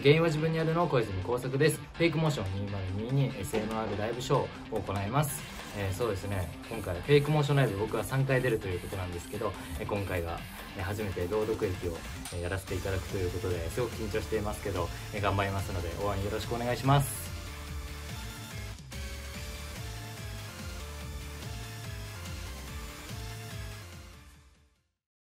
原因は自分にあるの小泉耕作です。フェイクモーション 2022SMR ライブショーを行います。そうですね、今回フェイクモーションライブ僕は3回出るということなんですけど、今回が初めて朗読劇をやらせていただくということで、すごく緊張していますけど、頑張りますので応援よろしくお願いします。